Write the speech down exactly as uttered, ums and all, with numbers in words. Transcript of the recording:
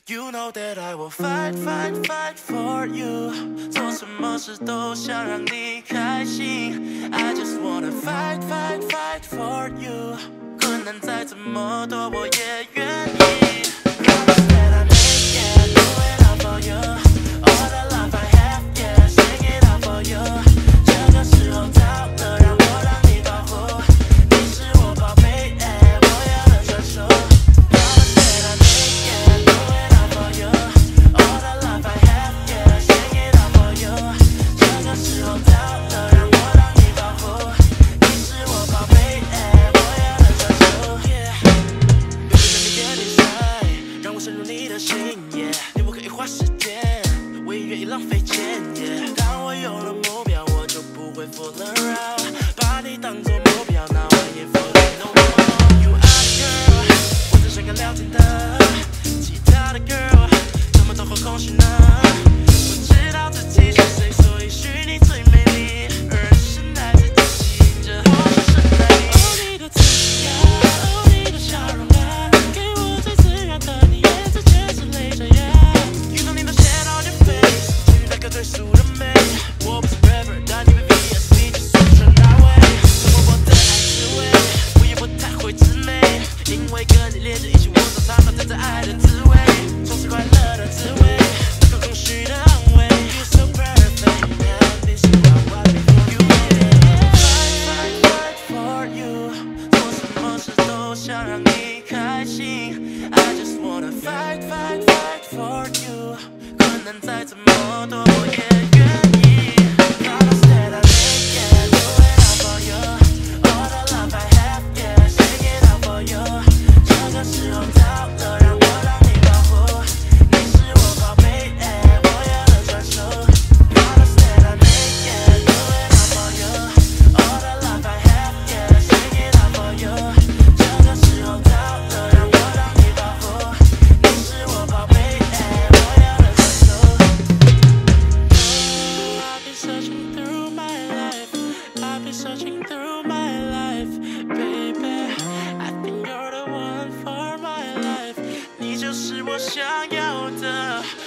You know that I will fight, fight, fight for you. 做什么事都想让你开心。I just wanna fight, fight, fight for you. 困难再怎么多，我也愿意。Promise that I make it, do it all for you. All the love I have, yeah, sing it all for you. 这个时候到了，让我让你保护。你是我宝贝，哎，我要的专属。Promise that I make it, do it all for you. All the love I have, yeah, sing it all for you. 这个时候到了，让我让你保护。你是我宝贝，哎，我要的专属。别让你变点帅，让我深入你的心，yeah. 你我可以花时间，我也愿意浪费钱，yeah. 当我有了目标，我就不会 fool around， 把你当作目标，那我也 fool no more. You are the girl， 我最想跟聊天的，其他的 girl 怎么都好空虚呢？我知道自己是谁，所以许你最美丽，而现在自己吸引着我深深爱你。哦，你的刺呀，哦，你的笑容啊，给我最自然的你，颜色全是泪水呀。You know 你都写到你 face， 至于那个最素的美，我不是 rapper， 但你被 V S， 你就说成那位。如果我的爱是伪，我也不太会自美，因为跟你连着一起，我常常发现这爱的滋味，总是快乐的滋味，那个空虚的安慰。You're so perfect， this is what I want for you. Fight, fight, fight for you， 做什么事都想让你开心。I just wanna fight, fight, fight for you， 困难再怎么多，我也愿意。Promise that I make it, do it all for you. All the love I have, yeah, sing it all for you. 这个时候到了，让我让你保护。你是我宝贝，哎，我要的专属。Promise that I make it, do it all for you. All the love I have, yeah, sing it all for you. 这个时候到了，让我让你保护。你是我宝贝，哎，我要的专属。Oh, I've been searching through my life. I've been searching through my life, baby. I think you're the one for my life. 你就是我想要的。